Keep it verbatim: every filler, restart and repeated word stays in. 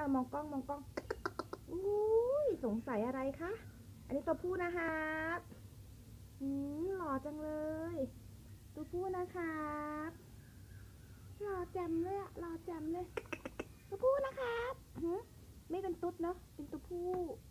มองกล้องมองกล้องอุ้ยสงสัยอะไรคะอันนี้ตัวผู้นะคะอืมหล่อจังเลยตัวผู้นะครับหล่อแจ่มเลยอะหล่อแจ่มเลยตัวผู้นะครับหืมไม่เป็นตุ๊ดเนาะเป็นตัวผู้